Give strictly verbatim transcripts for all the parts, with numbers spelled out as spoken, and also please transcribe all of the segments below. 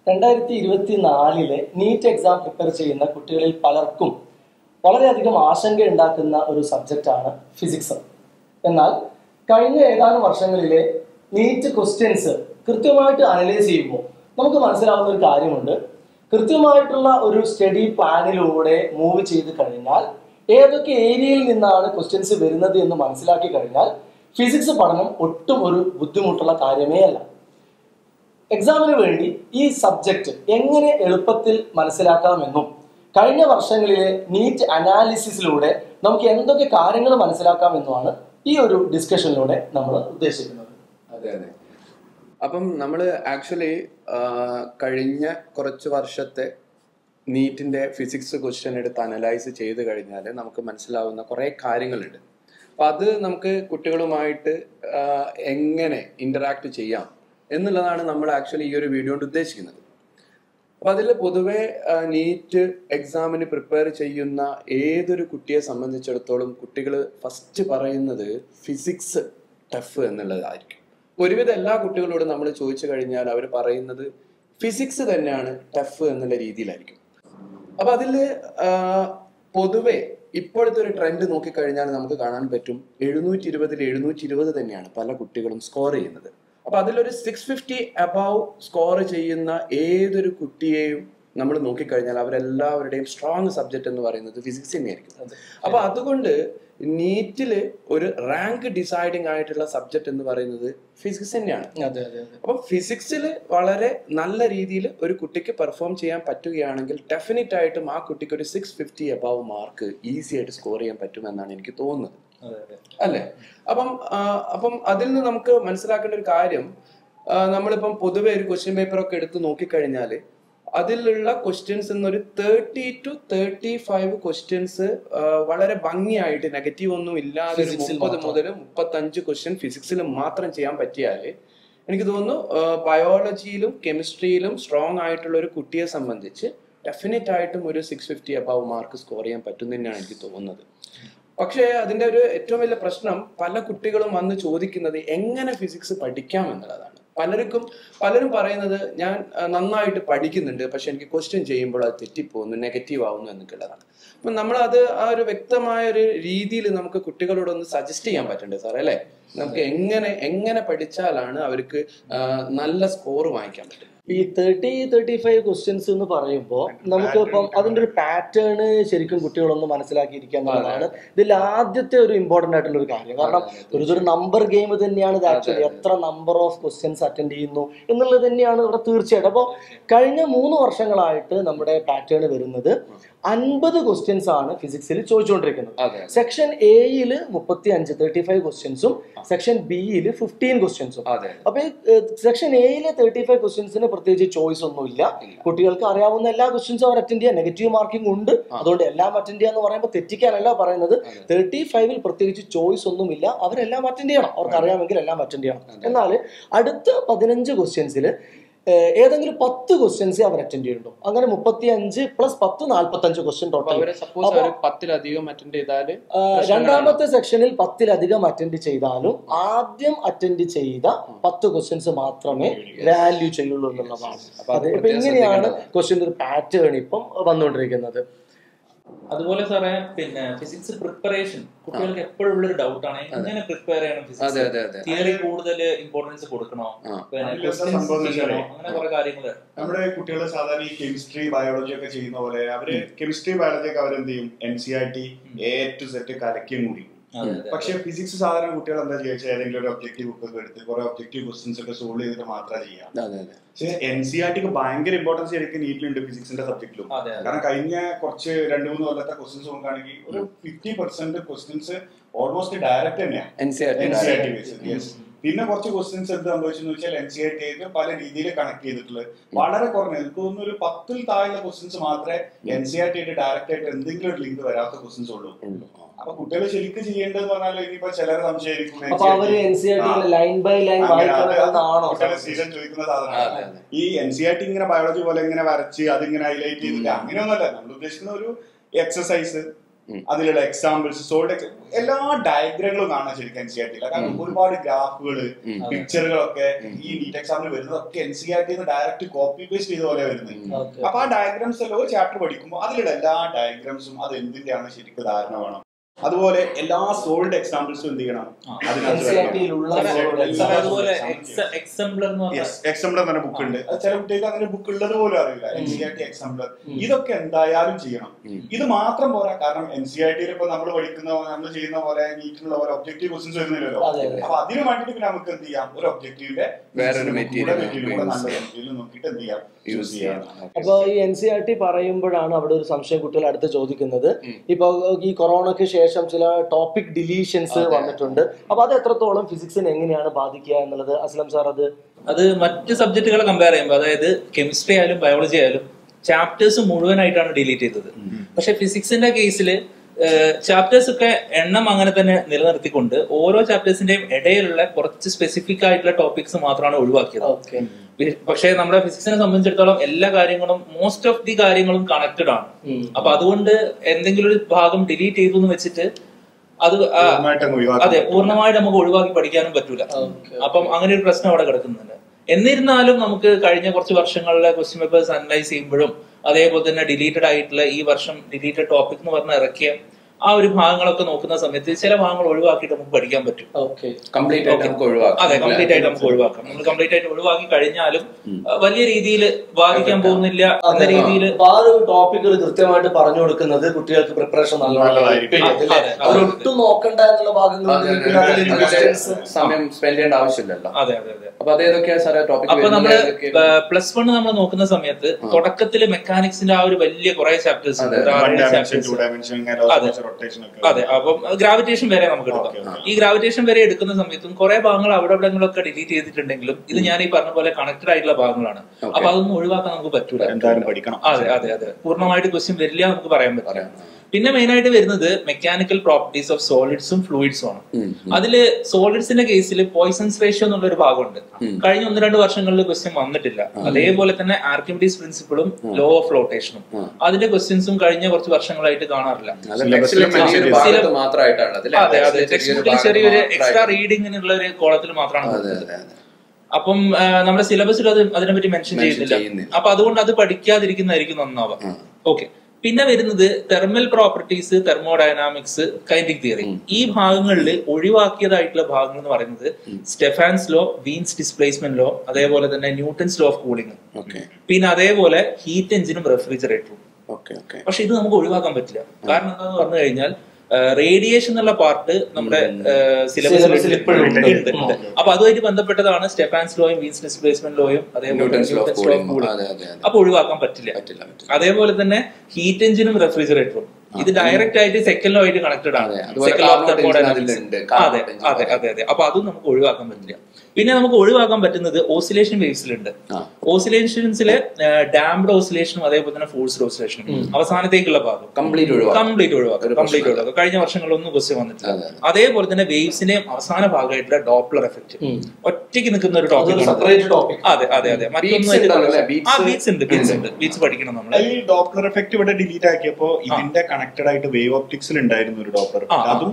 രണ്ടായിരത്തി ഇരുപത്തി നാലിലെ NEET exam prepare ചെയ്യുന്ന കുട്ടികളിൽ പലർക്കും വളരെയധികം ആശങ്ക ഉണ്ടാക്കുന്ന ഒരു സബ്ജക്റ്റാണ് ഫിസിക്സ്. എന്നാൽ കഴിഞ്ഞ ഏതാനും വർഷങ്ങളിലെ നീറ്റ് ക്വസ്റ്റ്യൻസ് കൃത്യമായിട്ട് അനലൈസ് ചെയ്യുമ്പോൾ നമുക്ക് മനസ്സിലാവുന്ന ഒരു കാര്യമുണ്ട്. കൃത്യമായിട്ടുള്ള ഒരു സ്റ്റഡി പ്ലാനിലൂടെ മൂവ് ചെയ്ത് കഴിഞ്ഞാൽ ഏതൊക്കെ ഏരിയയിൽ നിന്നാണ് ക്വസ്റ്റ്യൻസ് വരുന്നത് എന്ന് മനസ്സിലാക്കി കഴിഞ്ഞാൽ ഫിസിക്സ് പഠനം ഒട്ടും ഒരു ബുദ്ധിമുട്ടുള്ള കാര്യമേ അല്ല. എക്സാമിന് വേണ്ടി ഈ സബ്ജക്റ്റ് എങ്ങനെ എളുപ്പത്തിൽ മനസ്സിലാക്കാമെന്നും കഴിഞ്ഞ വർഷങ്ങളിലെ നീറ്റ് അനാലിസിസിലൂടെ നമുക്ക് എന്തൊക്കെ കാര്യങ്ങൾ മനസ്സിലാക്കാമെന്നുമാണ് ഈ ഒരു ഡിസ്കഷനിലൂടെ നമ്മൾ ഉദ്ദേശിക്കുന്നത്. അതെ അതെ അപ്പം നമ്മൾ ആക്ച്വലി കഴിഞ്ഞ കുറച്ച് വർഷത്തെ നീറ്റിന്റെ ഫിസിക്സ് ക്വസ്റ്റ്യൻ എടുത്ത് അനലൈസ് ചെയ്ത് കഴിഞ്ഞാൽ നമുക്ക് മനസ്സിലാവുന്ന കുറേ കാര്യങ്ങളുണ്ട്. അപ്പം അത് നമുക്ക് കുട്ടികളുമായിട്ട് എങ്ങനെ ഇന്ററാക്ട് ചെയ്യാം എന്നുള്ളതാണ് നമ്മൾ ആക്ച്വലി ഈ ഒരു വീഡിയോ കൊണ്ട് ഉദ്ദേശിക്കുന്നത്. അപ്പം അതിൽ പൊതുവെ നീറ്റ് എക്സാമിന് പ്രിപ്പയർ ചെയ്യുന്ന ഏതൊരു കുട്ടിയെ സംബന്ധിച്ചിടത്തോളം കുട്ടികൾ ഫസ്റ്റ് പറയുന്നത് ഫിസിക്സ് ടഫ് എന്നുള്ളതായിരിക്കും. ഒരുവിധം എല്ലാ കുട്ടികളോടും നമ്മൾ ചോദിച്ചു കഴിഞ്ഞാൽ അവർ പറയുന്നത് ഫിസിക്സ് തന്നെയാണ് ടഫ് എന്നുള്ള രീതിയിലായിരിക്കും. അപ്പൊ അതിൽ പൊതുവെ ഇപ്പോഴത്തെ ഒരു ട്രെൻഡ് നോക്കിക്കഴിഞ്ഞാൽ നമുക്ക് കാണാൻ പറ്റും എഴുന്നൂറ്റി ഇരുപതിൽ എഴുന്നൂറ്റി ഇരുപത് തന്നെയാണ് പല കുട്ടികളും സ്കോർ ചെയ്യുന്നത്. അപ്പൊ അതിലൊരു സിക്സ് ഫിഫ്റ്റി അബവ് സ്കോർ ചെയ്യുന്ന ഏതൊരു കുട്ടിയെയും നമ്മൾ നോക്കിക്കഴിഞ്ഞാൽ അവരെല്ലാവരുടെയും സ്ട്രോങ് സബ്ജക്ട് എന്ന് പറയുന്നത് ഫിസിക്സ് തന്നെയായിരിക്കും. അപ്പൊ അതുകൊണ്ട് നീറ്റില് ഒരു റാങ്ക് ഡിസൈഡിങ് ആയിട്ടുള്ള സബ്ജക്ട് എന്ന് പറയുന്നത് ഫിസിക്സ് തന്നെയാണ്. അപ്പൊ ഫിസിക്സിൽ വളരെ നല്ല രീതിയിൽ ഒരു കുട്ടിക്ക് പെർഫോം ചെയ്യാൻ പറ്റുകയാണെങ്കിൽ ഡെഫിനറ്റ് ആയിട്ടും ആ കുട്ടിക്ക് ഒരു six fifty above mark easy ആയിട്ട് സ്കോർ ചെയ്യാൻ പറ്റുമെന്നാണ് എനിക്ക് തോന്നുന്നത്, അല്ലേ? അപ്പം അപ്പം അതിൽ നിന്ന് നമുക്ക് മനസ്സിലാക്കേണ്ട ഒരു കാര്യം, നമ്മളിപ്പം പൊതുവെ ഒരു ക്വസ്റ്റ്യൻ പേപ്പർ ഒക്കെ എടുത്ത് നോക്കിക്കഴിഞ്ഞാൽ അതിലുള്ള ക്വസ്റ്റ്യൻസ് എന്നൊരു thirty two thirty five questions വളരെ ഭംഗിയായിട്ട് നെഗറ്റീവ് ഒന്നും ഇല്ലാതെ മുപ്പത് മുതൽ മുപ്പത്തഞ്ച് ക്വസ്റ്റ്യൻ ഫിസിക്സിൽ മാത്രം ചെയ്യാൻ പറ്റിയാൽ എനിക്ക് തോന്നുന്നു ബയോളജിയിലും കെമിസ്ട്രിയിലും സ്ട്രോങ് ആയിട്ടുള്ള ഒരു കുട്ടിയെ സംബന്ധിച്ച് ഡെഫിനറ്റ് ആയിട്ടും ഒരു six fifty above mark score ചെയ്യാൻ പറ്റും തന്നെയാണ് എനിക്ക് തോന്നുന്നത്. പക്ഷേ അതിന്റെ ഒരു ഏറ്റവും വലിയ പ്രശ്നം പല കുട്ടികളും വന്ന് ചോദിക്കുന്നത് എങ്ങനെ ഫിസിക്സ് പഠിക്കാം എന്നുള്ളതാണ്. പലർക്കും പലരും പറയുന്നത് ഞാൻ നന്നായിട്ട് പഠിക്കുന്നുണ്ട്, പക്ഷെ എനിക്ക് ക്വസ്റ്റ്യൻ ചെയ്യുമ്പോൾ അത് തെറ്റിപ്പോകുന്നു, നെഗറ്റീവ് ആവുന്നു എന്നൊക്കെയുള്ളതാണ്. അപ്പം നമ്മളത് ആ ഒരു വ്യക്തമായ ഒരു രീതിയിൽ നമുക്ക് കുട്ടികളോടൊന്ന് സജസ്റ്റ് ചെയ്യാൻ പറ്റണ്ടേ സാർ, അല്ലേ? നമുക്ക് എങ്ങനെ എങ്ങനെ പഠിച്ചാലാണ് അവർക്ക് നല്ല സ്കോർ വാങ്ങിക്കാൻ പറ്റും? ഈ തേർട്ടി തേർട്ടി ഫൈവ് ക്വസ്റ്റ്യൻസ് എന്ന് പറയുമ്പോൾ നമുക്ക് ഇപ്പം അതിന്റെ ഒരു പാറ്റേൺ ശരിക്കും കുട്ടികളൊന്ന് മനസ്സിലാക്കിയിരിക്കുക എന്നുള്ളതാണ് ഇതിൽ ആദ്യത്തെ ഒരു ഇമ്പോർട്ടന്റ് ആയിട്ടുള്ള ഒരു കാര്യം. കാരണം ഒരു ഇതൊരു നമ്പർ ഗെയിം തന്നെയാണ് ഇത്. ആക്ച്വലി എത്ര നമ്പർ ഓഫ് ക്വസ്റ്റ്യൻസ് അറ്റൻഡ് ചെയ്യുന്നു എന്നുള്ളത് തന്നെയാണ് ഇവിടെ തീർച്ചയായിട്ടും. അപ്പോൾ കഴിഞ്ഞ മൂന്ന് വർഷങ്ങളായിട്ട് നമ്മുടെ പാറ്റേൺ വരുന്നത് അൻപത് ക്വസ്റ്റ്യൻസ് ആണ് ഫിസിക്സിൽ ചോദിച്ചുകൊണ്ടിരിക്കുന്നത്. സെക്ഷൻ എയില് മുപ്പത്തി അഞ്ച് തേർട്ടി ഫൈവ് ക്വസ്റ്റ്യൻസും സെക്ഷൻ ബിയിൽ ഫിഫ്റ്റീൻ ക്വസ്റ്റ്യൻസും. അപ്പൊ സെക്ഷൻ എയിലെ തേർട്ടി ഫൈവ് ക്വസ്റ്റ്യൻസിന് പ്രത്യേകിച്ച് ചോയ്സ് ഒന്നുമില്ല. കുട്ടികൾക്ക് അറിയാവുന്ന എല്ലാ ക്വസ്റ്റ്യൻസും അവർ അറ്റൻഡ് ചെയ്യാൻ, നെഗറ്റീവ് മാർക്കിംഗ് ഉണ്ട്, അതുകൊണ്ട് എല്ലാം അറ്റൻഡ് ചെയ്യാന്ന് പറയുമ്പോൾ തെറ്റിക്കാനല്ല പറയുന്നത്. തേർട്ടി ഫൈവിൽ പ്രത്യേകിച്ച് ചോയ്സ് ഒന്നുമില്ല, അവരെല്ലാം അറ്റൻഡ് ചെയ്യണം, അവർക്ക് അറിയാമെങ്കിൽ എല്ലാം അറ്റൻഡ് ചെയ്യണം. എന്നാൽ അടുത്ത പതിനഞ്ച് ക്വസ്റ്റ്യൻസിൽ ഏതെങ്കിലും പത്ത് ക്വസ്റ്റ്യൻസ് അവർ അറ്റൻഡ് ചെയ്യുന്നുണ്ടോ? അങ്ങനെ മുപ്പത്തി അഞ്ച് പ്ലസ് പത്ത് നാല്പത്തി അഞ്ച് ക്വസ്റ്റ്യൻ ടോട്ടൽ. പത്തിലധികം അറ്റൻഡ് ചെയ്താല് രണ്ടാമത്തെ സെക്ഷനിൽ പത്തിലധികം അറ്റൻഡ് ചെയ്താലും ആദ്യം അറ്റൻഡ് ചെയ്ത പത്ത് ക്വസ്റ്റ്യൻസ് മാത്രമേ വാല്യൂ ചെയ്യുള്ളൂ എന്നുള്ളതാണ്. അപ്പൊ ഇങ്ങനെയാണ് ക്വസ്റ്റ്യൻ ഒരു പാറ്റേൺ ഇപ്പം വന്നുകൊണ്ടിരിക്കുന്നത്. അതുപോലെ സാറേ, പിന്നെ ഫിസിക്സ് പ്രിപ്പറേഷൻ കുട്ടികൾക്ക് എപ്പോഴും ഉള്ളൊരു ഡൗട്ടാണ്, എങ്ങനെ പ്രിപ്പയർ ചെയ്യണം ഫിസിക്സ്? തിയറി കൂടുതൽ ഇമ്പോർട്ടൻസ് കൊടുക്കണോ, അങ്ങനെ കുറെ കാര്യങ്ങള്. നമ്മുടെ കുട്ടികൾ സാധാരണ ഈ കെമിസ്ട്രി ബയോളജി ഒക്കെ ചെയ്യുന്ന പോലെ അവര് കെമിസ്ട്രി ബയോളജി ഒക്കെ അവരെന്ത് ചെയ്യും, N C R T A to Z കലക്കിയും കൂടി. പക്ഷെ ഫിസിക്സ് സാധാരണ കുട്ടികൾ എന്താ ചോദിച്ചാൽ ഏതെങ്കിലും ഒരു ഒബ്ജക്റ്റീവ് ബുക്ക് ഒക്കെ എടുത്ത് കുറെ ഒബ്ജക്റ്റീവ് ക്വസ്റ്റൻസ് ഒക്കെ സോൾവ് ചെയ്തിട്ട് മാത്രമേ ചെയ്യാം. പക്ഷെ എൻ സി ആർ ടിക്ക് ഭയങ്കര ഇമ്പോർട്ടൻസ് ശരിക്കും നീറ്റിലുണ്ട് ഫിസിക്സിന്റെ സബ്ജക്റ്റിലും. കാരണം കഴിഞ്ഞ കുറച്ച് രണ്ടു മൂന്ന് കൊല്ലത്തെ ക്വസ്റ്റൻസ് നോക്കുകയാണെങ്കിൽ ഒരു fifty percent questions almost direct തന്നെയാണ് N C R T based. പിന്നെ കുറച്ച് ക്വസ്റ്റ്യൻസ് എന്ത് സംഭവിച്ചെന്ന് വെച്ചാൽ എൻ സി ആർ ടി ആയിട്ട് പല രീതിയിൽ കണക്ട് ചെയ്തിട്ടുള്ളത് വളരെ കുറഞ്ഞ, എനിക്ക് തോന്നുന്നു ഒരു പത്തിൽ താഴെ ക്വസ്റ്റ്യൻസ് മാത്രമേ എൻ സി ആർ ടി ആയിട്ട് ഡയറക്റ്റ് ആയിട്ട് എന്തെങ്കിലും ഒരു ലിങ്ക് വരാത്ത ക്വസ്റ്റ്യൻസ് ഉള്ളൂ. അപ്പൊ കുട്ടികൾ ശരിക്കും ചെയ്യേണ്ടതെന്ന് പറഞ്ഞാൽ ഇനിയിപ്പോ ചിലർ സംശയിക്കും സ്ഥിരം ചോദിക്കുന്ന സാധനമാണ് ഈ എൻ സി ആർ ടി ഇങ്ങനെ ബയോളജി പോലെ ഇങ്ങനെ വരച്ച് അതിങ്ങനെ ഹൈലൈറ്റ് ചെയ്തിട്ട് അങ്ങനെയൊന്നുമല്ല. നമ്മൾ ഉദ്ദേശിക്കുന്ന ഒരു എക്സസൈസ് അതിലുള്ള എക്സാമ്പിൾസ് സോൾഡ് എല്ലാ ഡയഗ്രങ്ങളും കാണാൻ ശരിക്കും എൻ സി ആർ ടിയില്ല. കാരണം ഒരുപാട് ഗ്രാഫുകള് പിക്ചറുകളൊക്കെ ഈ നീറ്റ് എക്സാമിന് വരുന്നതൊക്കെ എൻ സി ആർ ടിന്ന് ഡയറക്റ്റ് കോപ്പി പേസ്റ്റ് ചെയ്ത പോലെ വരുന്നത്. അപ്പൊ ആ ഡയഗ്രാംസ് എല്ലാം ഒരു ചാപ്റ്റർ പഠിക്കുമ്പോൾ അതിലുള്ള എല്ലാ ഡയഗ്രാംസും അത് എന്തിന്റെയാണ് ശരിക്കും ധാരണ വേണം. അതുപോലെ എല്ലാ സോൾഡ് എക്സാമ്പിൾസും എന്ത് ചെയ്യണം എക്സാംപ്ലർ തന്നെ ബുക്ക് ഉണ്ട്. ചില കുട്ടികൾക്ക് അങ്ങനെ ബുക്ക് ഉള്ളത് പോലും അറിയില്ല. N C R T exemplar ഇതൊക്കെ എന്തായാലും ചെയ്യണം. ഇത് മാത്രം പോരാ. കാരണം എൻ സി ആർ ടിയിൽ ഇപ്പൊ നമ്മൾ പഠിക്കുന്ന നമ്മൾ ചെയ്യുന്ന പോലെ നീറ്റിനുള്ള പോലെ ഒബ്ജക്റ്റീവ് ക്വസ്റ്റ്യൻസ് വരുന്നില്ലല്ലോ. അപ്പൊ അതിന് വേണ്ടിട്ട് പിന്നെ നമുക്ക് എന്ത് ചെയ്യാം, ഒരു ഒബ്ജക്റ്റീവിന്റെ വേറൊരു മെറ്റീരിയൽ നോക്കിയിട്ട് എന്ത് ചെയ്യാം യൂസ് ചെയ്യാം. അപ്പൊ ഈ എൻ സി ആർ ടി പറയുമ്പോഴാണ് അവിടെ ഒരു സംശയം കുട്ടികൾ അടുത്ത് ചോദിക്കുന്നത്. ഇപ്പൊ ഈ കൊറോണയ്ക്ക് ശേഷം ചില ടോപ്പിക് ഡിലീഷൻസ് വന്നിട്ടുണ്ട്. അപ്പൊ അത് എത്രത്തോളം ഫിസിക്സിനെ എങ്ങനെയാണ് ബാധിക്കുക എന്നുള്ളത് അസ്ലം സാർ അത് അത് മറ്റ് സബ്ജക്റ്റുകളെ കമ്പയർ ചെയ്യുമ്പോൾ, അതായത് കെമിസ്ട്രി ആയാലും ബയോളജി ആയാലും ചാപ്റ്റേഴ്സ് മുഴുവനായിട്ടാണ് ഡിലീറ്റ് ചെയ്തത്. പക്ഷെ ഫിസിക്സിന്റെ കേസിൽ ചാപ്റ്റേഴ്സ് ഒക്കെ എണ്ണം അങ്ങനെ തന്നെ നിലനിർത്തിക്കൊണ്ട് ഓരോ ചാപ്റ്റേഴ്സിന്റെയും ഇടയിലുള്ള കുറച്ച് സ്പെസിഫിക് ആയിട്ടുള്ള ടോപ്പിക്സ് മാത്രമാണ് ഒഴിവാക്കിയത്. പക്ഷെ നമ്മുടെ ഫിസിക്സിനെ സംബന്ധിച്ചിടത്തോളം എല്ലാ കാര്യങ്ങളും മോസ്റ്റ് ഓഫ് ദി കാര്യങ്ങളും കണക്റ്റഡ് ആണ്. അപ്പൊ അതുകൊണ്ട് എന്തെങ്കിലും ഒരു ഭാഗം ഡിലീറ്റ് ചെയ്തു എന്ന് വെച്ചിട്ട് അത് അതെ പൂർണ്ണമായിട്ട് നമുക്ക് ഒഴിവാക്കി പഠിക്കാനും പറ്റൂല. അപ്പം അങ്ങനെ ഒരു പ്രശ്നം അവിടെ കിടക്കുന്നുണ്ട്. എന്നിരുന്നാലും നമുക്ക് കഴിഞ്ഞ കുറച്ച് വർഷങ്ങളിലെ ക്വസ്റ്റ്യൻ പേപ്പേഴ്സ് അനലൈസ് ചെയ്യുമ്പോഴും അതേപോലെ തന്നെ ഡിലീറ്റഡ് ആയിട്ടുള്ള ഈ വർഷം ഡിലീറ്റഡ് ടോപ്പിക് എന്ന് പറഞ്ഞ ഇറക്കിയ ആ ഒരു ഭാഗങ്ങളൊക്കെ നോക്കുന്ന സമയത്ത് ചില ഭാഗങ്ങൾ ഒഴിവാക്കിയിട്ട് നമുക്ക് പഠിക്കാൻ പറ്റും. കംപ്ലീറ്റ് ആയിട്ട് നമുക്ക് ഒഴിവാക്കാം. അതെ, കംപ്ലീറ്റ് ആയിട്ട് നമുക്ക് ഒഴിവാക്കാം. നമ്മൾ കംപ്ലീറ്റ് ആയിട്ട് ഒഴിവാക്കി കഴിഞ്ഞാലും വലിയ രീതിയിൽ ബാധിക്കാൻ പോകുന്നില്ല എന്ന രീതിയിൽ ടോപ്പിക്കുകൾ കൃത്യമായിട്ട് പറഞ്ഞു കൊടുക്കുന്നത് കുട്ടികൾക്ക് പ്രിപ്പറേഷൻ നല്ലതായിരിക്കും. ഒട്ടും നോക്കണ്ട എന്നുള്ള ഭാഗങ്ങൾ സമയം സ്പെൻഡ് ചെയ്യേണ്ട ആവശ്യമില്ലല്ലോ. അതെ അതെ അതെ. അപ്പൊ അതേതൊക്കെയാ സാറേ ടോപ്പിക്? അപ്പൊ നമ്മള് പ്ലസ് വൺ നമ്മൾ നോക്കുന്ന സമയത്ത് തുടക്കത്തില് മെക്കാനിക്സിന്റെ ആ ഒരു വലിയ കുറെ ചാപ്റ്റേഴ്സ് ഉണ്ട്. അതെ, അപ്പം ഗ്രാവിറ്റേഷൻ വരെ നമുക്ക് എടുക്കാം. ഈ ഗ്രാവിറ്റേഷൻ വരെ എടുക്കുന്ന സമയത്തും കുറെ ഭാഗങ്ങൾ അവിടെ എവിടെങ്ങളൊക്കെ ഡിലീറ്റ് ചെയ്തിട്ടുണ്ടെങ്കിലും ഇത് ഞാൻ ഈ പറഞ്ഞ പോലെ കണക്റ്റഡ് ആയിട്ടുള്ള ഭാഗങ്ങളാണ്. അപ്പൊ അതൊന്നും ഒഴിവാക്കാൻ നമുക്ക് പറ്റൂല. അതെ അതെ അതെ പൂർണ്ണമായിട്ട് ക്വസ്റ്റ്യൻ വരില്ല നമുക്ക് പറയാൻ പറ്റില്ല. പിന്നെ മെയിൻ ആയിട്ട് വരുന്നത് മെക്കാനിക്കൽ പ്രോപ്പർട്ടീസ് ഓഫ് സോളിഡ്സും ഫ്ലൂയിഡ്സും ആണ്. അതില് സോളിഡ്സിന്റെ കേസിൽ പോയ്സൺസ് റേഷ്യോ എന്നുള്ള ഒരു ഭാഗമുണ്ട്. കഴിഞ്ഞ ഒന്ന് രണ്ട് വർഷങ്ങളിൽ ക്വസ്റ്റ്യൻ വന്നിട്ടില്ല. അതേപോലെ തന്നെ ആർക്കിമിഡീസ് പ്രിൻസിപ്പിളും ലോ ഓഫ് ഫ്ലോട്ടേഷനും അതിന്റെ ക്വസ്റ്റ്യൻസും കഴിഞ്ഞ കുറച്ച് വർഷങ്ങളായിട്ട് കാണാറില്ല. അതെ അതെ ടെക്സ്റ്റ് ബുക്കിൽ ചെറിയൊരു എക്സ്ട്രാ റീഡിങ്ങിനുള്ള ഒരു കോളത്തിൽ മാത്രമാണ്. അപ്പം നമ്മുടെ സിലബസിൽ അത് അതിനെപ്പറ്റി മെൻഷൻ ചെയ്യുന്നില്ല. അപ്പൊ അതുകൊണ്ട് അത് പഠിക്കാതിരിക്കുന്നതായിരിക്കും നന്നാവുക. ഓക്കെ. പിന്നെ വരുന്നത് thermal properties, thermodynamics, kinetic theory. ഈ ഭാഗങ്ങളിൽ ഒഴിവാക്കിയതായിട്ടുള്ള ഭാഗങ്ങൾ എന്ന് പറയുന്നത് Stefan's law, Wien's displacement law, അതേപോലെ തന്നെ ന്യൂട്ടൺസ് ലോ ഓഫ് കൂളിംഗ്, പിന്നെ അതേപോലെ ഹീറ്റ് എഞ്ചിനും റെഫ്രിജറേറ്ററും. പക്ഷെ ഇത് നമുക്ക് ഒഴിവാക്കാൻ പറ്റില്ല. കാരണം എന്താന്ന് പറഞ്ഞു കഴിഞ്ഞാൽ റേഡിയേഷൻ എന്നുള്ള പാർട്ട് നമ്മുടെ സിലബസിൽ ഉണ്ട്. അപ്പൊ അതുമായിട്ട് ബന്ധപ്പെട്ടതാണ് സ്റ്റെഫാൻസ് ലോയും വീൻസ് ഡിസ്പ്ലേസ്മെന്റ് ലോയും അതേപോലെ ന്യൂട്ടൺസ് ലോ ഓഫ് കൂളിംഗ്. അപ്പൊ ഒഴിവാക്കാൻ പറ്റില്ല. അതേപോലെ തന്നെ ഹീറ്റ് എഞ്ചിനും റെഫ്രിജറേറ്ററും ഇത് ഡയറക്റ്റ് ആയിട്ട് സെക്കൻഡ് ലോ ആയിട്ട് കണക്റ്റഡ് ആണ്. Second law of thermodynamics. അതെ അതെ അതെ അതെ. അപ്പൊ അതും നമുക്ക് ഒഴിവാക്കാൻ പറ്റില്ല. പിന്നെ നമുക്ക് ഒഴിവാക്കാൻ പറ്റുന്നത് ഓസിലേഷൻ വേവ്സിലുണ്ട്. ഓസിലേഷൻസിലെ ഡാംഡ് ഓസിലേഷനും അതേപോലെ തന്നെ ഫോഴ്സ്ഡ് ഓസിലേഷനും അവസാനത്തേക്കുള്ള ഭാഗം കംപ്ലീറ്റ് ഒഴിവാക്കാം. കംപ്ലീറ്റ് ഒഴിവാക്കാം കംപ്ലീറ്റ് ഒഴിവാക്കാം കഴിഞ്ഞ വർഷങ്ങളൊന്നും ക്വസ്റ്റ്യൻ വന്നിട്ടില്ല. അതേപോലെ തന്നെ വേവ്സിന്റെയും അവസാന ഭാഗമായിട്ടുള്ള ഡോപ്ലർ എഫക്ട് ഒറ്റയ്ക്ക് നിൽക്കുന്ന ഒരു ടോപ്പിക്. അതെ അതെ അതെ. മറ്റൊന്നും ആ ബീറ്റ്സ് ഉണ്ട് ബീറ്റ്സ് ഉണ്ട് ബീറ്റ്സ് പഠിക്കണം നമ്മൾ. ഈ ഡോപ്ലർ എഫക്ട് ഇവിടെ ഡിലീറ്റ് ആക്കിയപ്പോ ഇതിന്റെ കണക്റ്റഡ് ആയിട്ട് വേവ് ഒപ്റ്റിക്സിൽ ഉണ്ടായിരുന്നു ഒരു ഡോപ്ലർ എഫക്ട്. അതും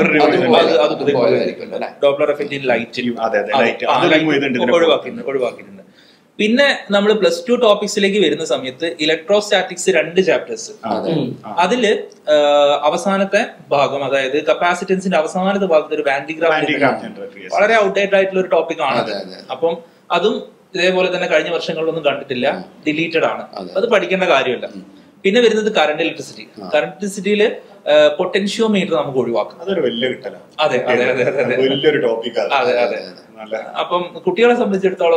ഡോപ്ലർ എഫക്ട് ഇൻ ലൈറ്റ് ഒഴിവാക്കിയിട്ടുണ്ട് ഒഴിവാക്കിയിട്ടുണ്ട്. പിന്നെ നമ്മൾ പ്ലസ് ടു ടോപ്പിക്സിലേക്ക് വരുന്ന സമയത്ത് ഇലക്ട്രോസ്റ്റാറ്റിക്സ് രണ്ട് ചാപ്റ്റേഴ്സ്. അതില് അവസാനത്തെ ഭാഗം അതായത് കപ്പാസിറ്റൻസിന്റെ അവസാനത്തെ ഭാഗത്ത് ഒരു വാൻഡിഗ്രാഫ് വളരെ ഔട്ട്ഡേറ്റഡ് ആയിട്ടുള്ള ഒരു ടോപ്പിക് ആണ്. അപ്പം അതും ഇതേപോലെ തന്നെ കഴിഞ്ഞ വർഷങ്ങളിലൊന്നും കണ്ടിട്ടില്ല, ഡിലീറ്റഡ് ആണ്. അത് പഠിക്കേണ്ട കാര്യമല്ല. പിന്നെ വരുന്നത് കറണ്ട് ഇലക്ട്രിസിറ്റി. കറണ്ട് ഇലക്ട്രിസിറ്റിയില് പൊട്ടൻഷ്യോമീറ്റർ നമുക്ക് ഒഴിവാക്കാം. അതൊരു വലിയ കിട്ടല. അതെ അതെ അതെ അതെ വലിയൊരു ടോപ്പിക്. അതെ അതെ. അപ്പം കുട്ടികളെ സംബന്ധിച്ചിടത്തോളം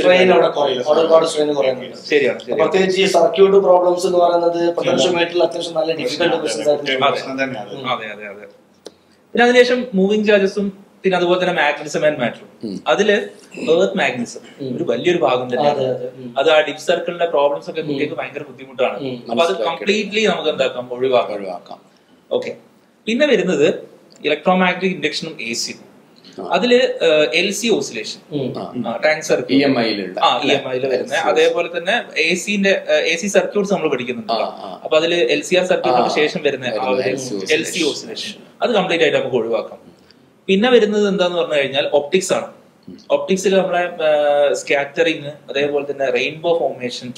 ശരിയാണ്. പ്രത്യേകിച്ച് ഈ സർക്യൂട്ട് പ്രോബ്ലംസ് എന്ന് പറയുന്നത് പൊട്ടൻഷ്യോമീറ്ററിൽ അത്യാവശ്യം നല്ല ഡിഫിക്കൽട്ട് ക്വസ്റ്റ്യൻസ് ആയിരുന്നു. അതെ അതെ അതെ. പിന്നെ അതിനുശേഷം മൂവിംഗ് ചാർജസും പിന്നെ അതുപോലെ തന്നെ മാഗ്നറ്റിസം ആൻഡ് മാറ്ററും. അതില് എർത്ത് മാഗ്നറ്റിസം ഒരു വലിയൊരു ഭാഗം തന്നെയാണ്. അത് ആ ഡിപ് സർക്കിളിന്റെ പ്രോബ്ലംസ് ഒക്കെ കുട്ടികൾക്ക് ഭയങ്കര ബുദ്ധിമുട്ടാണ്. അപ്പൊ അത് കംപ്ലീറ്റ്ലി നമുക്ക് എന്താക്കാം ഒഴിവാക്കാം ഒഴിവാക്കാം ഓക്കെ. പിന്നെ വരുന്നത് ഇലക്ട്രോമാഗ്നറ്റിക് ഇൻഡക്ഷനും എ സിയും. അതില് L C oscillation, tank circuit, E M ഐയിൽ വരുന്ന, അതേപോലെ തന്നെ എ സിന്റെ എ സി സർക്യൂട്ട്സ് നമ്മൾ പഠിക്കുന്നുണ്ട്. അപ്പൊ അതില് എൽ സി ആർ സർക്യൂട്ടിന് ശേഷം വരുന്ന എൽ സി ഓസിലേഷൻ അത് കംപ്ലീറ്റ് ആയിട്ട് നമുക്ക് ഒഴിവാക്കാം. പിന്നെ വരുന്നത് എന്താന്ന് പറഞ്ഞു കഴിഞ്ഞാൽ ഒപ്റ്റിക്സ് ആണ്. ഒപ്റ്റിക്സിൽ നമ്മളെ സ്കാറ്ററിങ്, അതേപോലെ തന്നെ റെയിൻബോ ഫോർമേഷൻ,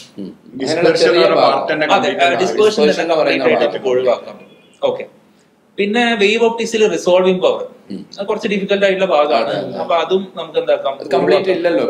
ഡിസ്പേർഷൻ കംപ്ലീറ്റ് ആയിട്ട് നമുക്ക് ഒഴിവാക്കാം. ഓക്കെ. പിന്നെ വേവ് ഒപ്റ്റിക്സിൽ റിസോൾവിംഗ് പവർ കുറച്ച് ഡിഫിക്കൽട്ട് ആയിട്ടുള്ള ഭാഗമാണ്. അപ്പൊ അതും നമുക്ക് എന്താക്കാം, കംപ്ലീറ്റ് ഇല്ലല്ലോ,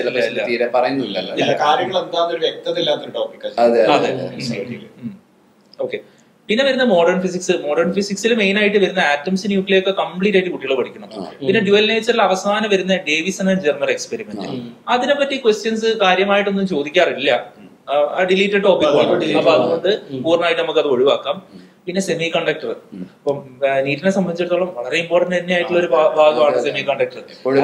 ഓക്കെ. പിന്നെ വരുന്ന മോഡേൺ ഫിസിക്സ്. മോഡേൺ ഫിസിക്സിൽ മെയിൻ ആയിട്ട് വരുന്ന ആറ്റംസ്, ന്യൂക്ലിയർ ഒക്കെ കംപ്ലീറ്റ് ആയിട്ട് കുട്ടികൾ പഠിക്കണം. പിന്നെ ഡ്യുവൽ നേച്ചറിൽ അവസാനം വരുന്ന ഡേവിസൺ ആൻഡ് ജെർമർ എക്സ്പെരിമെന്റ്, അതിനെപ്പറ്റി ക്വസ്റ്റ്യൻസ് കാര്യമായിട്ടൊന്നും ചോദിക്കാറില്ല, ഡിലീറ്റഡ് ടോപ്പിക്കാണ്. അപ്പൊ അതുകൊണ്ട് പൂർണ്ണമായിട്ട് നമുക്ക് അത് ഒഴിവാക്കാം. പിന്നെ സെമി കണ്ടക്ടർ, ഇപ്പം നീറ്റിനെ സംബന്ധിച്ചിടത്തോളം വളരെ ഇമ്പോർട്ടന്റ് തന്നെ ആയിട്ടുള്ള ഒരു ഭാഗമാണ് സെമി കണ്ടക്ടർ.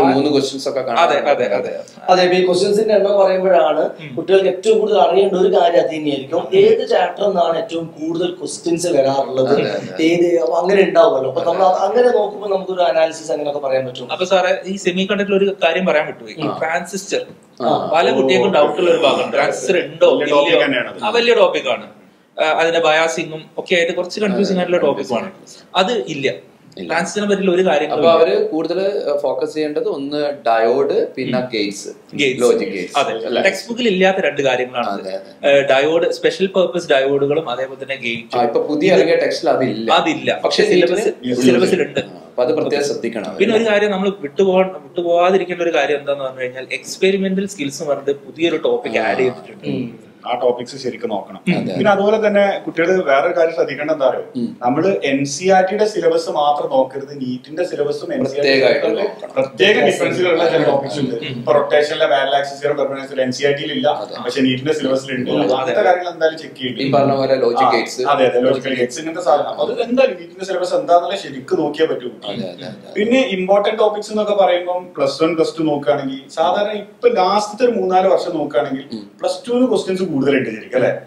അതെ അതെ അതെ അതെ ഈ ക്വസ്റ്റ്യൻസിന്റെ എണ്ണം പറയുമ്പോഴാണ് കുട്ടികൾക്ക് ഏറ്റവും കൂടുതൽ അറിയേണ്ട ഒരു കാര്യം അത് തന്നെയായിരിക്കും. ഏത് ചാപ്റ്ററിൽ നിന്നാണ് ഏറ്റവും കൂടുതൽ ക്വസ്റ്റ്യൻസ് വരാറുള്ളത്, ഏത് അങ്ങനെ ഉണ്ടാവുമല്ലോ. അപ്പൊ നമ്മൾ അങ്ങനെ നോക്കുമ്പോൾ നമുക്കൊരു അനാലിസിസ് അങ്ങനെയൊക്കെ പറയാൻ പറ്റും. അപ്പൊ സാറേ, ഈ സെമി കണ്ടക്ടർ ഒരു കാര്യം പറയാൻ പറ്റുമോ? ഈ ട്രാൻസിസ്റ്റർ പല കുട്ടികൾക്കും ഡൗട്ട് ഉള്ള ഒരു ഭാഗം. ട്രാൻസിസ്റ്റർ ഉണ്ടോ ഇല്ലയോ, ആ വലിയ ടോപ്പിക്കാണ്. അതിന്റെ ബയാസിങ്ങും ഒക്കെ ആയിട്ട് കുറച്ച് കൺഫ്യൂസിംഗ് ആയിട്ടുള്ള ടോപ്പിക്കാണ്. അത് ഇല്ല, ട്രാൻസിസ്റ്ററിനെ പറ്റിയുള്ള ഒരു കാര്യം. അപ്പൊ അവര് കൂടുതൽ ഫോക്കസ് ചെയ്യേണ്ടത് ഒന്ന് ഡയോഡ്, പിന്നെ ഗേറ്റ്സ്, ലോജിക് ഗേറ്റ്സ്. അതെ, ടെക്സ്റ്റ് ബുക്കിൽ ഇല്ലാത്ത രണ്ട് കാര്യങ്ങളാണ് ഡയോഡ്, സ്പെഷ്യൽ പർപ്പസ് ഡയോഡുകളും അതേപോലെ തന്നെ ഗേറ്റ്. ഇപ്പൊ പുതിയ ഇറങ്ങിയ ടെക്സ്റ്റിൽ അതില്ല അതില്ല പക്ഷെ സിലബസ് സിലബസിലുണ്ട്. അത് പ്രത്യേകം ശ്രദ്ധിക്കണം. പിന്നെ ഒരു കാര്യം നമ്മൾ വിട്ടുപോകാൻ വിട്ടുപോകാതിരിക്കേണ്ട ഒരു കാര്യം എന്താന്ന് പറഞ്ഞു കഴിഞ്ഞാൽ എക്സ്പെരിമെന്റൽ സ്കിൽസ് പറഞ്ഞിട്ട് പുതിയൊരു ടോപ്പിക് ആഡ് ചെയ്തിട്ടുണ്ട്. ആ ടോപ്പിക്സ് ശരിക്കും നോക്കണം. പിന്നെ അതുപോലെ തന്നെ കുട്ടികൾ വേറൊരു കാര്യം ശ്രദ്ധിക്കേണ്ട എന്താ പറയുക, നമ്മള് എൻ സി ആർ ടിയുടെ സിലബസ് മാത്രം നോക്കരുത്, നീറ്റിന്റെ സിലബസും എൻ സി ആർ ടി പ്രത്യേക ഡിഫറൻസുകളുള്ള ചില ടോപ്പിക്സ് ഉണ്ട്. ഇപ്പൊ റൊട്ടേഷനിലെ parallel axis permanence N C R ടിയിൽ ഇല്ല, പക്ഷെ നീറ്റിന്റെ സിലബസിലുണ്ട്. അങ്ങനത്തെ കാര്യങ്ങൾ എന്തായാലും ചെക്ക് ചെയ്യും. അതെ അതെ ലോജിക്കൽ ഗേറ്റ്സ് ഇങ്ങനത്തെ സാധനം. അത് എന്തായാലും നീറ്റിന്റെ സിലബസ് എന്താണെന്നുള്ള ശരിക്കും നോക്കിയാൽ പറ്റൂ. പിന്നെ ഇമ്പോർട്ടന്റ് ടോപ്പിക്സ് എന്നൊക്കെ പറയുമ്പോൾ പ്ലസ് വൺ പ്ലസ് ടു നോക്കുകയാണെങ്കിൽ സാധാരണ ഇപ്പൊ ലാസ്റ്റത്തെ ഒരു മൂന്നാല് വർഷം നോക്കുകയാണെങ്കിൽ പ്ലസ് ടുന്ന് ക്വസ്റ്റ്യൻസ് കൂടുതലുണ്ട് ശരിക്കും അല്ലെ.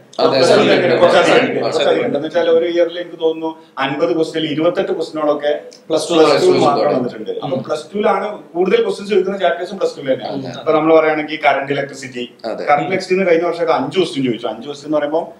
എന്താണെന്ന് വെച്ചാൽ ഒരു ഇയറിൽ എനിക്ക് തോന്നുന്നു അൻപത് ക്വസ്റ്റ്യൻ ഇരുപത്തെട്ട് ക്വസ്റ്റ്യനുകളൊക്കെ പ്ലസ് ടു പ്ലസ് ടു മാത്രം വന്നിട്ടുണ്ട്. അപ്പൊ പ്ലസ് ടുവിലാണ് കൂടുതൽ ക്വസ്റ്റ്യൻസ് ചോദിക്കുന്ന ചാപ്റ്റേഴ്സും പ്ലസ് ടു തന്നെയാണ്. അപ്പൊ നമ്മൾ പറയുകയാണെങ്കിൽ കറന്റ് ഇലക്ട്രിസിറ്റി, കറന്റ് ഇലക്ട്രിസിറ്റി കഴിഞ്ഞ വർഷമൊക്കെ അഞ്ച് ക്വസ്റ്റ്യൻ ചോദിച്ചു. അഞ്ച് ക്വസ്റ്റ്യൻ എന്ന് പറയുമ്പോൾ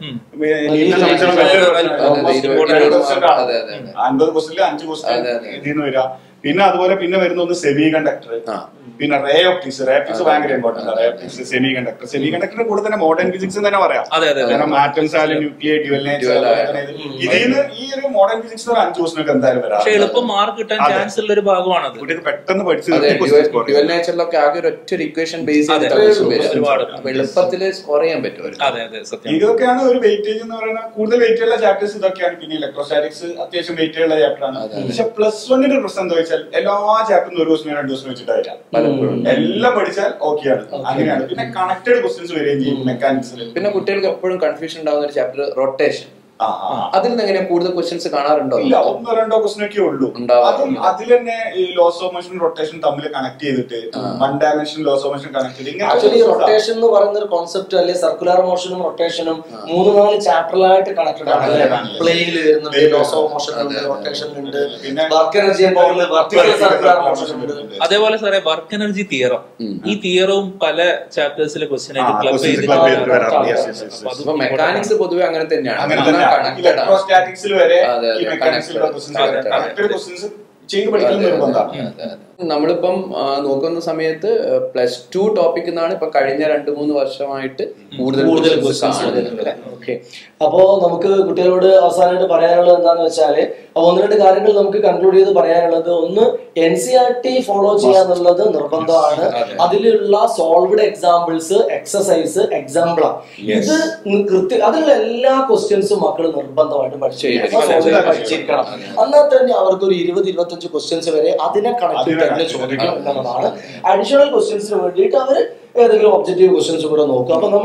അൻപത് ക്വസ്റ്റ്യനിൽ അഞ്ച് ക്വസ്റ്റ്യൻ ഇതിന്ന് വരാം. പിന്നെ അതുപോലെ പിന്നെ വരുന്ന ഒന്ന് സെമി കണ്ടക്ടർ, പിന്നെ റേ ഒപ്റ്റിക്സ്. റേ ഒപ്റ്റിക്സ് ഭയങ്കര important. Ray optics, semiconductor. സെമി കണ്ടക്ടറിന്റെ കൂടെ തന്നെ മോഡേൺ ഫിസിക്സ് തന്നെ പറയാം. കാരണം ആറ്റംസ് ആയാലും ന്യൂക്ലിയർ, ഡ്യുവൽ നേച്ചർ, ഇതിന് ഈ ഒരു മോഡേൺ ഫിസിക്സ് ഒരു അഞ്ച് ക്വസ്റ്റ്യൻ എന്തായാലും വരാം. എളുപ്പം മാർക്ക് കിട്ടാൻ ചാൻസ് ഉള്ള ഒരു ഭാഗമാണ്. കുട്ടികൾ പെട്ടെന്ന് പഠിച്ചു ഡ്യുവൽ നേച്ചറിലൊക്കെ ആകെ ഒറ്റ ഇക്വേഷൻ ബേസ് എളുപ്പത്തിൽ സ്കോർ ചെയ്യാൻ പറ്റും. ഇതൊക്കെയാണ് ഒരു വെയിറ്റേജ് എന്ന് പറയുന്നത്. കൂടുതൽ വെയിറ്റ് ഉള്ള ചാപ്റ്റേഴ്സ് ഇതൊക്കെയാണ്. പിന്നെ ഇലക്ട്രോസ്റ്റാറ്റിക്സ് അത്യാവശ്യം വെയിറ്റ് ഉള്ള ചാപ്റ്ററാണ്. പക്ഷെ പ്ലസ് വണ്ണിന്റെ പ്രശ്നം എന്താ വെച്ചാൽ എല്ലാ ചാപ്റ്ററും ഒരു ദിവസം രണ്ട് ദിവസം വെച്ചിട്ടായില്ല. എല്ലാം പഠിച്ചാൽ ഓക്കെയാണ്, അങ്ങനെയാണ്. പിന്നെ കണക്റ്റഡ് ക്വസ്റ്റ്യൻസ് വരികയും ചെയ്യും മെക്കാനിക്സിൽ. പിന്നെ കുട്ടികൾക്ക് എപ്പോഴും കൺഫ്യൂഷൻ ഉണ്ടാവുന്ന ഒരു ചാപ്റ്റർ റൊട്ടേഷൻ. അതിൽ നിന്ന് എങ്ങനെ കൂടുതൽ ക്വസ്റ്റ്യൻസ് കാണാറുണ്ടോ? ഇല്ല, ഒന്നോ രണ്ടോ ക്വസ്റ്റ്യൻ ഒക്കെ ഉള്ളൂ. അതും അതിൽ തന്നെ ഈ ലോസ് ഓഫ് മോഷൻ റൊട്ടേഷൻ തമ്മിൽ കണക്ട് ചെയ്തിട്ട് one dimension laws of motion connect ചെയ്ത് ആക്ച്വലി റൊട്ടേഷൻ എന്ന് പറയുന്ന ഒരു കോൺസെപ്റ്റ് അല്ലെ, സർക്കുലർ മോഷനും റൊട്ടേഷനും മൂന്ന് നാല് ചാപ്റ്ററിലായിട്ട് കണക്റ്റഡ് ആണ്. പ്ലെയിനിൽ വരുന്നുണ്ട്, ലോസ് ഓഫ് മോഷൻ ഉണ്ട്, റൊട്ടേഷൻ ഉണ്ട്, പിന്നെ വർക്ക് എനർജി സർക്കുലർ മോഷൻ ഉണ്ട്. അതേപോലെ സാറേ വർക്ക് എനർജി തിയറം, ഈ തിയറവും പല ചാപ്റ്റേഴ്സിലെ ക്വസ്റ്റ്യൻ ആയിട്ട് ക്ലബ് ചെയ്തിട്ട് മെക്കാനിക്സ് പൊതുവെ അങ്ങനെ തന്നെയാണ്. ഇലക്ട്രോസ്റ്റാറ്റിക്സിൽ വരെ ഈ മെക്കാനിക്സിലുള്ള ക്വസ്റ്റ്യൻസ് ചെയ്ത് പഠിക്കുന്നത് നിർബന്ധമാണ്. നമ്മളിപ്പം നോക്കുന്ന സമയത്ത് പ്ലസ് ടു ടോപ്പിക് എന്നാണ് ഇപ്പൊ കഴിഞ്ഞ രണ്ടു മൂന്ന് വർഷമായിട്ട് കൂടുതൽ ഓക്കെ. അപ്പോ നമുക്ക് കുട്ടികളോട് അവസാനമായിട്ട് പറയാനുള്ളത് എന്താന്ന് വെച്ചാല്, അപ്പൊ ഒന്ന് രണ്ട് കാര്യങ്ങൾ നമുക്ക് കൺക്ലൂഡ് ചെയ്ത് പറയാനുള്ളത്, ഒന്ന് N C R T follow ചെയ്യാന്നുള്ളത് നിർബന്ധമാണ്. അതിലുള്ള സോൾവ്ഡ് എക്സാമ്പിൾസ്, എക്സസൈസ്, എക്സാമ്പിളാണ്. ഇത് കൃത്യം അതിലുള്ള എല്ലാ ക്വസ്റ്റ്യൻസും മക്കൾ നിർബന്ധമായിട്ട് പഠിച്ചിരിക്കണം. എന്നാൽ തന്നെ അവർക്ക് ഒരു ഇരുപത് ഇരുപത്തഞ്ച് ക്വസ്റ്റ്യൻസ് വരെ അതിനെ കണക്ട് ചോദിക്കും എന്നുള്ളതാണ്. അഡീഷണൽ ക്വസ്റ്റ്യൻസിന് വേണ്ടിയിട്ട് അവർ ഏതെങ്കിലും ഒബ്ജക്റ്റീവ് ക്വസ്റ്റ്യൻസ് കൂടെ നോക്കുക. അപ്പൊ നമ്മള്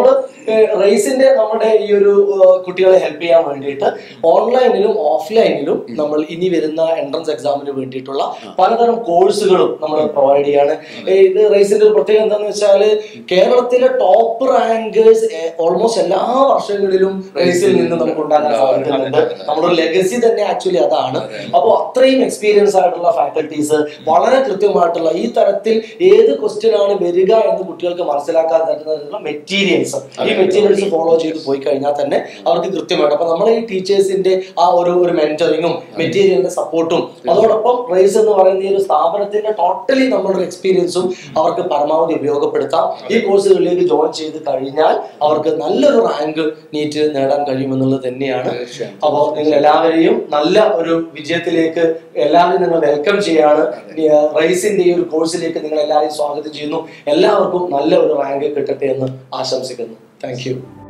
റേസിന്റെ നമ്മുടെ ഈ ഒരു കുട്ടികളെ ഹെൽപ്പ് ചെയ്യാൻ വേണ്ടിയിട്ട് ഓൺലൈനിലും ഓഫ്ലൈനിലും നമ്മൾ ഇനി വരുന്ന എൻട്രൻസ് എക്സാമിന് വേണ്ടിയിട്ടുള്ള പലതരം കോഴ്സുകളും നമ്മൾ പ്രൊവൈഡ് ചെയ്യാണ്. ഇത് റേസിന്റെ ഒരു പ്രത്യേകത എന്താണെന്ന് വെച്ചാൽ കേരളത്തിലെ ടോപ്പ് റാങ്കേഴ്സ് ഓൾമോസ്റ്റ് എല്ലാ വർഷങ്ങളിലും റേസിൽ നിന്ന് നമുക്ക് ഉണ്ടാക്കാൻ സാധിക്കുന്നുണ്ട്. നമ്മുടെ ലെഗസി തന്നെ ആക്ച്വലി അതാണ്. അപ്പോൾ അത്രയും എക്സ്പീരിയൻസ് ആയിട്ടുള്ള ഫാക്കൽറ്റീസ്, വളരെ കൃത്യമായിട്ടുള്ള ഈ തരത്തിൽ ഏത് ക്വസ്റ്റ്യൻ ആണ് വരിക എന്ന് കുട്ടികൾക്ക് മനസ്സിലാക്കാൻ തരുന്ന മെറ്റീരിയൽസ്, ഈ മെറ്റീരിയൽസ് ഫോളോ ചെയ്ത് പോയി കഴിഞ്ഞാൽ തന്നെ അവർക്ക് കൃത്യമായിട്ട്. അപ്പൊ നമ്മുടെ ഈ ടീച്ചേഴ്സിന്റെ ആ ഒരു ഒരു മെന്ററിങ്ങും മെറ്റീരിയലിന്റെ സപ്പോർട്ടും അതോടൊപ്പം റേസ് എന്ന് പറയുന്ന ഈ ഒരു സ്ഥാപനത്തിന്റെ ടോട്ടലി നമ്മുടെ എക്സ്പീരിയൻസും അവർക്ക് പരമാവധി ഉപയോഗപ്പെടുത്താം. ഈ കോഴ്സുകളിലേക്ക് ജോയിൻ ചെയ്ത് കഴിഞ്ഞാൽ അവർക്ക് നല്ലൊരു റാങ്ക് നീറ്റ് നേടാൻ കഴിയുമെന്നുള്ളത് തന്നെയാണ്. അപ്പോൾ നിങ്ങൾ എല്ലാവരെയും നല്ല ഒരു വിജയത്തിലേക്ക് എല്ലാവരും നിങ്ങൾ വെൽക്കം ചെയ്യാണ്. റേസിന്റെ ഈ ഒരു കോഴ്സിലേക്ക് നിങ്ങൾ എല്ലാവരെയും സ്വാഗതം ചെയ്യുന്നു. എല്ലാവർക്കും നല്ല ഒരു റാങ്ക് കിട്ടട്ടെ എന്ന് ആശംസിക്കുന്നു. Thank U.